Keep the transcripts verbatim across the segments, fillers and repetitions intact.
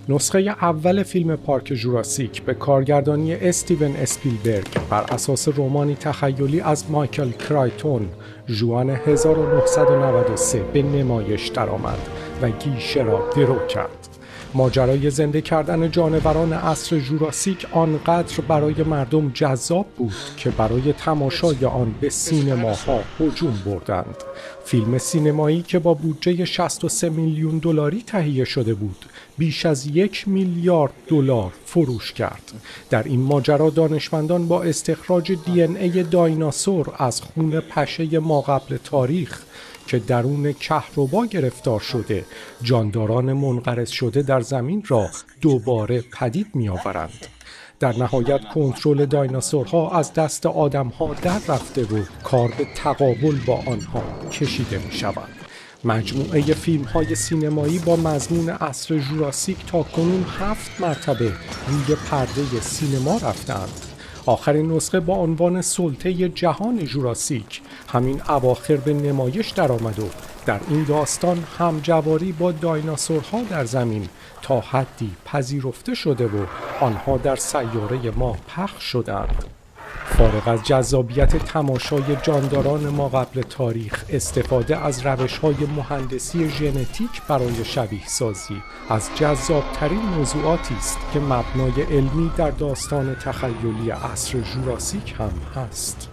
نسخه اول فیلم پارک ژوراسیک به کارگردانی استیون اسپیلبرگ بر اساس رمانی تخیلی از مایکل کرایتون ژوئن هزار و نهصد و نود و سه به نمایش درآمد و گیشه را درو کرد. ماجرای زنده کردن جانوران عصر ژوراسیک آنقدر برای مردم جذاب بود که برای تماشای آن به سینماها هجوم بردند. فیلم سینمایی که با بودجه شصت و سه میلیون دلاری تهیه شده بود، بیش از یک میلیارد دلار فروش کرد. در این ماجرا دانشمندان با استخراج دی ان ای دایناسور از خون پشه ماقبل تاریخ که درون کهربا گرفتار شده جانداران منقرض شده در زمین را دوباره پدید می آورند. در نهایت کنترل دایناسورها از دست آدمها در رفته و کار به تقابل با آنها کشیده می شود. مجموعه فیلم های سینمایی با مضمون عصر ژوراسیک تا کنون هفت مرتبه روی پرده سینما رفتند. آخرین نسخه با عنوان سلطه جهان ژوراسیک همین اواخر به نمایش درآمد و در این داستان همجواری با دایناسورها در زمین تا حدی پذیرفته شده و آنها در سیاره ما پخش شدند. فارغ از جذابیت تماشای جانداران ما قبل تاریخ، استفاده از روش‌های مهندسی ژنتیک برای شبیه سازی از جذابترین موضوعاتی است که مبنای علمی در داستان تخیلی عصر ژوراسیک هم هست.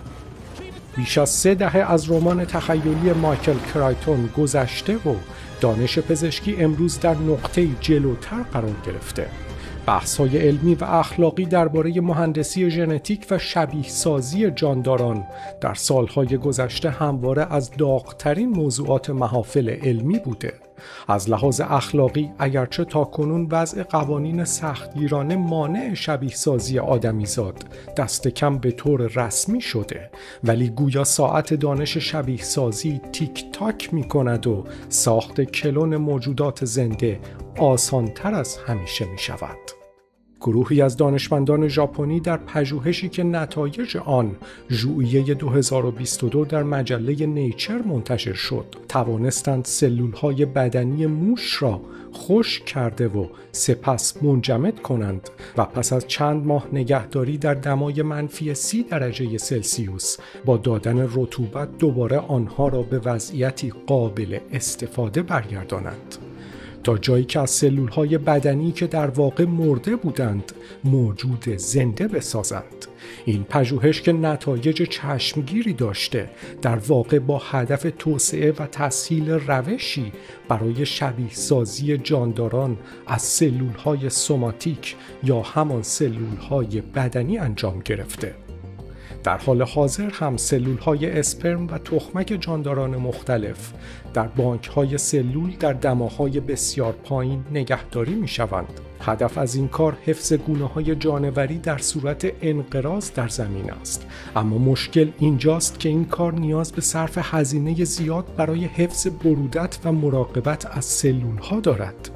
بیش از سه دهه از رمان تخیلی مایکل کرایتون گذشته و دانش پزشکی امروز در نقطه جلوتر قرار گرفته. بحث‌های علمی و اخلاقی درباره مهندسی ژنتیک و شبیه سازی جانداران در سالهای گذشته همواره از داغ‌ترین موضوعات محافل علمی بوده. از لحاظ اخلاقی اگرچه تاکنون وضع قوانین سختگیرانه مانع شبیه سازی آدمیزاد دست کم به طور رسمی شده، ولی گویا ساعت دانش شبیه سازی تیک تاک می کند و ساخت کلون موجودات زنده آسانتر از همیشه می شود. گروهی از دانشمندان ژاپنی در پژوهشی که نتایج آن ژوئیه دو هزار و بیست و دو در مجله نیچر منتشر شد، توانستند سلولهای بدنی موش را خشک کرده و سپس منجمد کنند و پس از چند ماه نگهداری در دمای منفی سی درجه سلسیوس با دادن رطوبت دوباره آنها را به وضعیتی قابل استفاده برگردانند، تا جایی که از سلولهای بدنی که در واقع مرده بودند موجود زنده بسازند. این پژوهش که نتایج چشمگیری داشته، در واقع با هدف توسعه و تسهیل روشی برای شبیه سازی جانداران از سلولهای سوماتیک یا همان سلولهای بدنی انجام گرفته. در حال حاضر هم سلولهای اسپرم و تخمک جانداران مختلف در بانک‌های سلول در دماهای بسیار پایین نگهداری می‌شوند. هدف از این کار حفظ گونه‌های جانوری در صورت انقراض در زمین است، اما مشکل اینجاست که این کار نیاز به صرف هزینه زیاد برای حفظ برودت و مراقبت از سلولها دارد.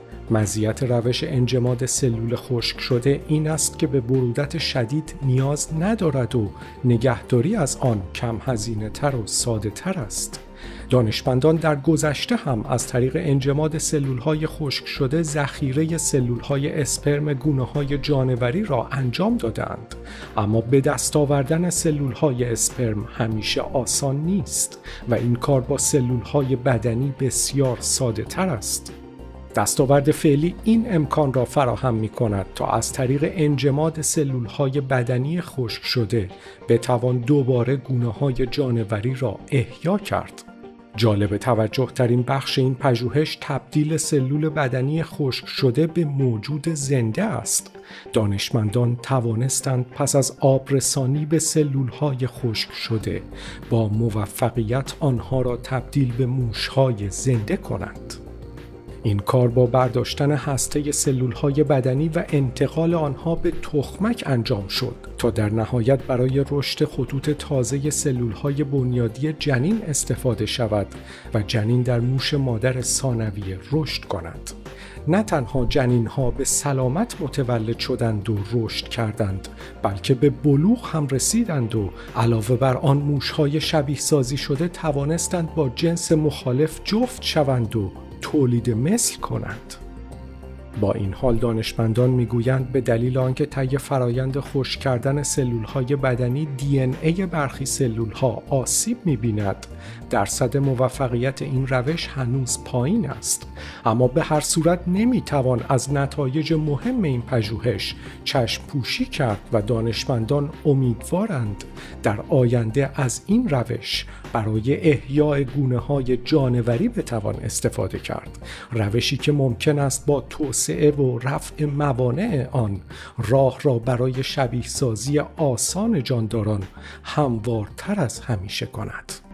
مزیت روش انجماد سلول خشک شده این است که به برودت شدید نیاز ندارد و نگهداری از آن کم هزینه تر و ساده تر است. دانشمندان در گذشته هم از طریق انجماد سلولهای خشک شده ذخیره سلولهای اسپرم گونه‌های جانوری را انجام دادند، اما به دست آوردن سلولهای اسپرم همیشه آسان نیست و این کار با سلولهای بدنی بسیار ساده تر است. دستاورد فعلی این امکان را فراهم می کند تا از طریق انجماد سلولهای بدنی خشک شده بتوان دوباره گونه‌های جانوری را احیا کرد. جالب توجه ترین بخش این پژوهش تبدیل سلول بدنی خشک شده به موجود زنده است. دانشمندان توانستند پس از آبرسانی به سلولهای خشک شده با موفقیت آنها را تبدیل به موشهای زنده کنند. این کار با برداشتن هسته سلولهای بدنی و انتقال آنها به تخمک انجام شد تا در نهایت برای رشد خطوط تازه سلولهای بنیادی جنین استفاده شود و جنین در موش مادر ثانویه رشد کند. نه تنها جنین‌ها به سلامت متولد شدند و رشد کردند، بلکه به بلوغ هم رسیدند و علاوه بر آن موش‌های شبیه سازی شده توانستند با جنس مخالف جفت شوند و تولید مثل کنند. با این حال دانشمندان میگویند به دلیل آنکه طی فرایند خشک کردن سلولهای بدنی دی ان ای برخی سلولها آسیب می‌بیند، درصد موفقیت این روش هنوز پایین است. اما به هر صورت نمیتوان از نتایج مهم این پژوهش چشم پوشی کرد و دانشمندان امیدوارند در آینده از این روش برای احیای گونه‌های جانوری بتوان استفاده کرد، روشی که ممکن است با توسعه و رفع موانع آن راه را برای شبیه سازی آسان جانداران هموارتر از همیشه کند.